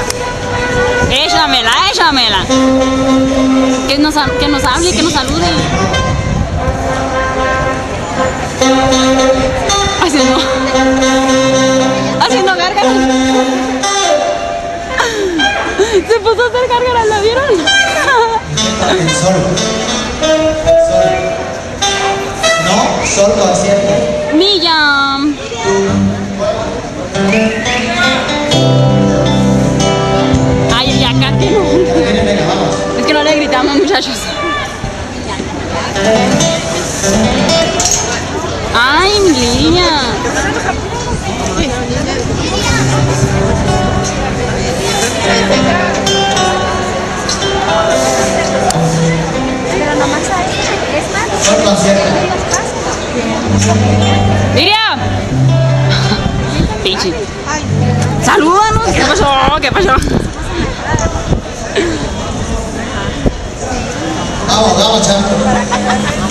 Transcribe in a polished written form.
Échamela, échamela. Que nos hable, que nos salude. Haciendo gárgaras. Se puso a hacer gárgaras, ¿la vieron? Sol. No, sol concierto. Miriam. Ay, ya acá que no. Venga, vamos. Es que no le gritamos, muchachos. Ay, mi niña. Sol concierto. Miriam. Pichi. Salúdanos. ¿Qué pasó? ¿Qué pasó? Vamos, vamos, chaval.